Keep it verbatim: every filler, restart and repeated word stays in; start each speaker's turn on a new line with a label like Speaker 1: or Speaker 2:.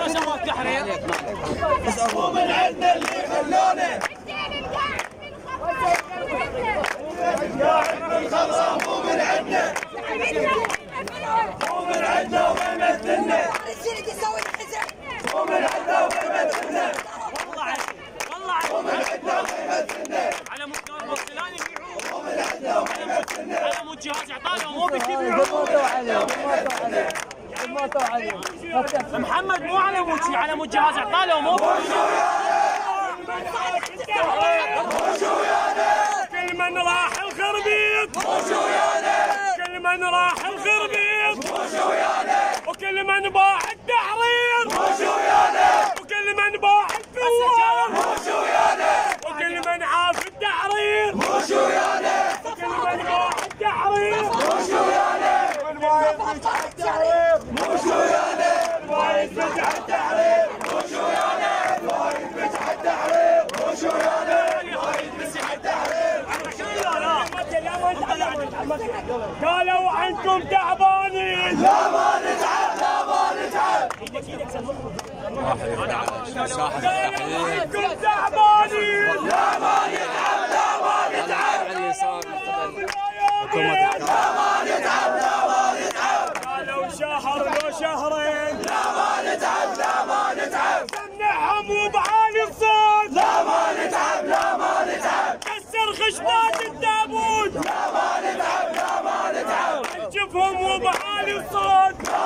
Speaker 1: شو سوى التحرير؟
Speaker 2: مو من عندنا اللي خلونا قاعد بالخضراء مو من عندنا مو من عندنا وما يمثلنا مو من عندنا وما يمثلنا
Speaker 1: والله والله
Speaker 2: مو من عندنا وما يمثلنا
Speaker 1: على مستوى الموصلان يبيعوه
Speaker 2: مو من عندنا وما يمثلنا
Speaker 1: على مود جهاز عطاله مو بك يبيعوه
Speaker 3: ماتوا عليه
Speaker 1: محمد مو على مود شي على مود جهاز عطاله مو
Speaker 4: كل من راح الخربيط
Speaker 2: خوشوا ويانا
Speaker 4: كل من راح الخربيط
Speaker 2: خوشوا ويانا
Speaker 4: وكل من باع التحرير
Speaker 2: خوشوا ويانا
Speaker 4: وكل من باع الثوار
Speaker 2: خوشوا ويانا
Speaker 4: وكل من عاف التحرير
Speaker 2: خوشوا ويانا
Speaker 4: وكل من باع التحرير
Speaker 2: خوشوا ويانا خوشوا ويانا الوايد فتح التحرير خوشوا ويانا الوايد فتح التحرير خوشوا ويانا الوايد فتح التحرير
Speaker 4: قالوا عنكم تعبانين
Speaker 2: لا ما نتعب لا ما نتعب
Speaker 4: قالوا عنكم تعبانين
Speaker 2: لا ما نتعب لا ما نتعب لا ما نتعب لا ما نتعب
Speaker 4: قالوا شهر لو شهرين
Speaker 2: لا ما نتعب لا ما نتعب
Speaker 4: سمعهم وبعالي الصوت
Speaker 2: لا ما نتعب لا ما نتعب
Speaker 4: كسر خشبات التابوت
Speaker 2: لا ما نتعب لا ما نتعب
Speaker 4: شوفهم وبعالي الصوت
Speaker 2: لا